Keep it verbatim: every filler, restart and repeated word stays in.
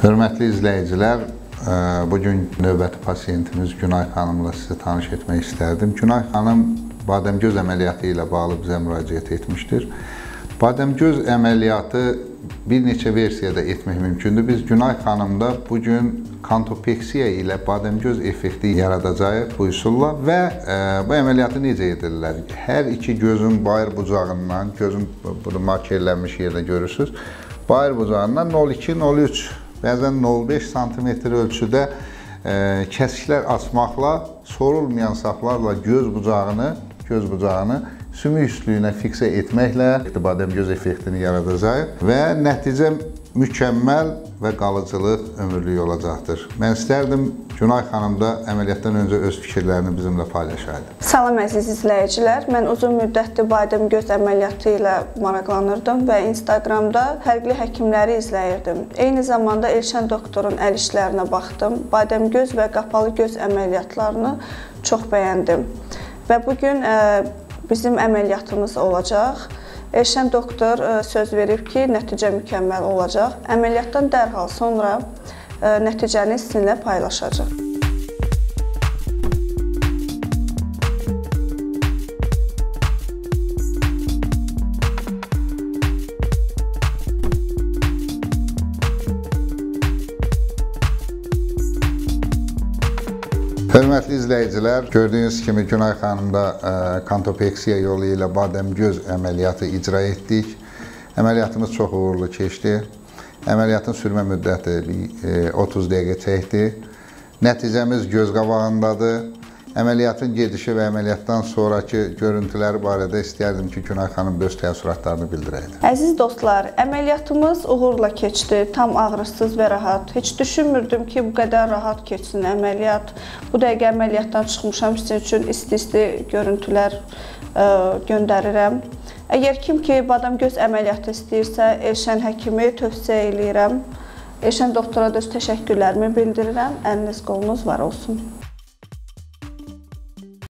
Hörmətli izləyicilər, bugün növbəti pasiyentimiz Günay xanımla sizi tanış etmək istərdim. Günay xanım badəmgöz əməliyyatı ilə bağlı bizə müraciət etmişdir. Badəmgöz əməliyyatı bir neçə versiyada etmək mümkündür. Biz Günay xanımda bugün kantopeksiya ilə badəmgöz effekti yaradacağıq bu üsulla və e, bu əməliyyatı necə edirlər? Hər iki gözün bayır bucağından, gözün burada markerlənmiş yerdə görürsünüz, bayır bucağından nöqtə iki nöqtə üç, bəzən nöqtə beş santimetr ölçüdə e, kəsiklər açmaqla, sorulmayan saplarla göz bucağını, göz bucağını sümük üstlüyünə fiksə etməklə badəmgöz effektini yaradacaq və nəticə mükəmməl və qalıcılıq ömürlük olacaqdır. Mən istərdim Günay xanım da əməliyyatdan öncə öz fikirlərini bizimlə paylaşaydı. Salam əziz izləyicilər, mən uzun müddətli badəmgöz əməliyyatı ilə maraqlanırdım və Instagramda fərqli həkimləri izləyirdim. Eyni zamanda Elşən doktorun əl işlərinə baxdım. Badəmgöz və qapalı göz əməliyyatlarını çox bəyəndim və bugün e, bizim əməliyyatımız olacaq. Elşən doktor söz verib ki, nəticə mükəmməl olacaq. Əməliyyatdan dərhal sonra nəticəni sizinlə paylaşacaq. Hörmətli izləyicilər, gördüyünüz kimi Günay xanımda kantopeksiya yolu ilə badəmgöz əməliyyatı icra etdik. Əməliyyatımız çox uğurlu keçdi. Əməliyyatın sürmə müddəti otuz dəqiqə çəkdi. Nəticəmiz göz qabağındadır. Əməliyyatın gedişi və əməliyyatdan sonraki görüntüləri barədə istərdim ki, Günay xanım öz təəssüratlarını bildirəydi. Əziz dostlar, əməliyyatımız uğurla keçdi, tam ağrısız və rahat. Heç düşünmürdüm ki, bu qədər rahat keçsin əməliyyat. Bu dəqiqə əməliyyatdan çıxmışam, sizin üçün isti-isti görüntülər ə, göndərirəm. Əgər kim ki, badəmgöz əməliyyatı istəyirsə, Elşən həkimi tövsiyə eləyirəm. Elşən doktora da öz təşəkkürlərimi bildirirəm. Əliniz qolunuz var olsun.